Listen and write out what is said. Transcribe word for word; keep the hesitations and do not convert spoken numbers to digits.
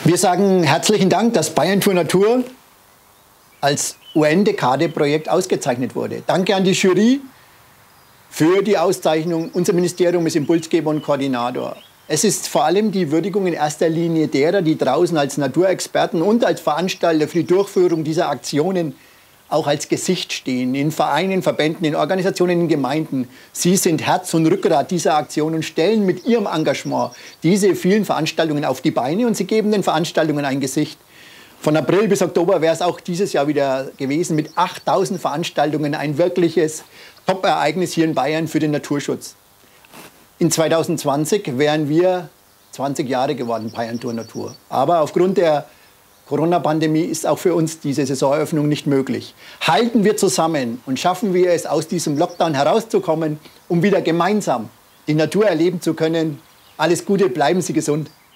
Wir sagen herzlichen Dank, dass Bayern Tour Natur als U N-Dekade-Projekt ausgezeichnet wurde. Danke an die Jury für die Auszeichnung. Unser Ministerium ist Impulsgeber und Koordinator. Es ist vor allem die Würdigung in erster Linie derer, die draußen als Naturexperten und als Veranstalter für die Durchführung dieser Aktionen auch als Gesicht stehen, in Vereinen, Verbänden, in Organisationen, in Gemeinden. Sie sind Herz und Rückgrat dieser Aktion und stellen mit ihrem Engagement diese vielen Veranstaltungen auf die Beine und sie geben den Veranstaltungen ein Gesicht. Von April bis Oktober wäre es auch dieses Jahr wieder gewesen mit achttausend Veranstaltungen, ein wirkliches Top-Ereignis hier in Bayern für den Naturschutz. In zweitausendzwanzig wären wir zwanzig Jahre geworden, Bayern Tour Natur. Aber aufgrund der Corona-Pandemie ist auch für uns diese Saisoneröffnung nicht möglich. Halten wir zusammen und schaffen wir es, aus diesem Lockdown herauszukommen, um wieder gemeinsam die Natur erleben zu können. Alles Gute, bleiben Sie gesund.